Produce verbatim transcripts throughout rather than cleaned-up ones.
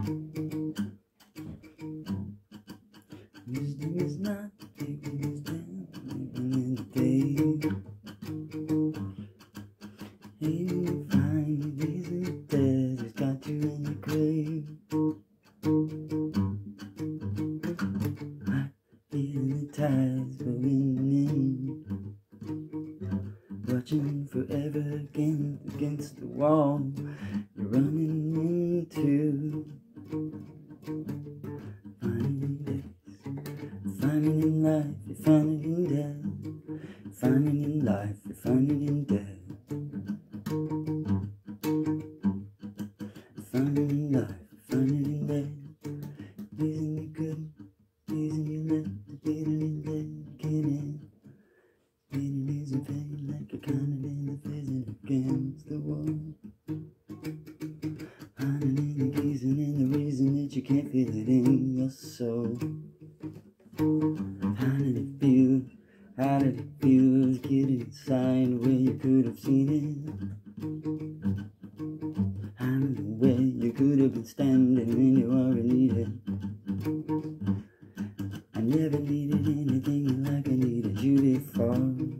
Wisdom is not taking us down, living in the day. And you find these and death has got you in the grave. I feel the tides rolling in, watching forever again against the wall you're running into. Finding days, finding in life, you're finding in death. Finding in life, you're finding in death. Finding in life, finding in death. Reason you couldn't, reason you left, getting in death, getting. Getting is a pain like a kind of the fizzing against the wall. Finding the reason and the reason that you can't feel it in your soul. How did it feel? How did it feel? Getting inside where you could have seen it. How did the way you could have been standing when you already needed. I never needed anything like I needed you before.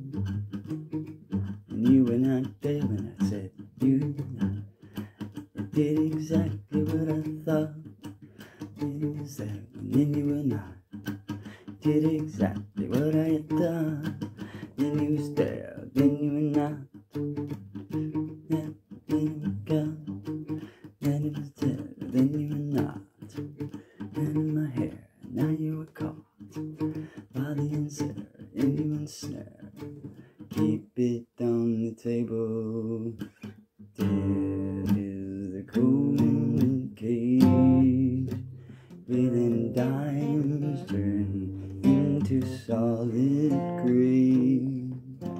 And you were not there when I said you. You did exactly what I thought. Then you said, and then you were not. Did exactly what I had done. Then you was there, then you were not. Then, then you were gone. Then you was there, then you were not. And in my hair, now you were caught by the insert, and you ensnare. Keep it on the table. There is the golden cage, breathing dimes turn into solid grey.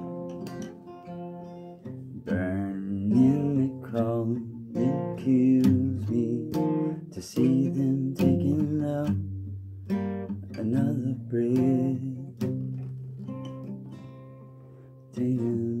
Burning the crown that kills me to see them taking love another breath. Taking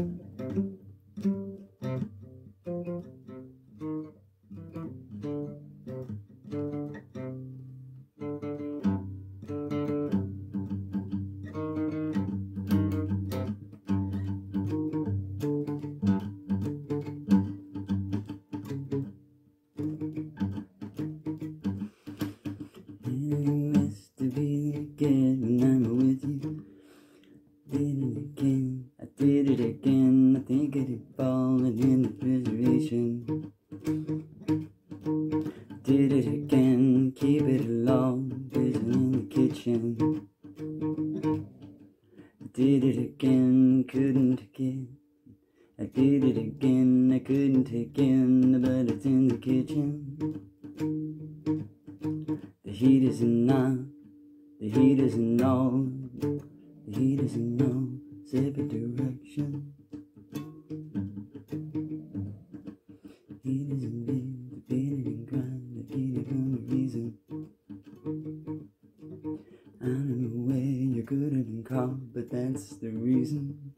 again when I'm with you. Did it again, I did it again. I think I did falling in the reservation. Did it again, keep it along, prison in the kitchen. I did it again, couldn't again. I did it again, I couldn't again, but it's in the kitchen. The heat isn't on. The heat isn't on, the heat isn't on, separate direction. Heat isn't big, debated and grind, defeated from a reason. I don't know where you could have been caught, but that's the reason.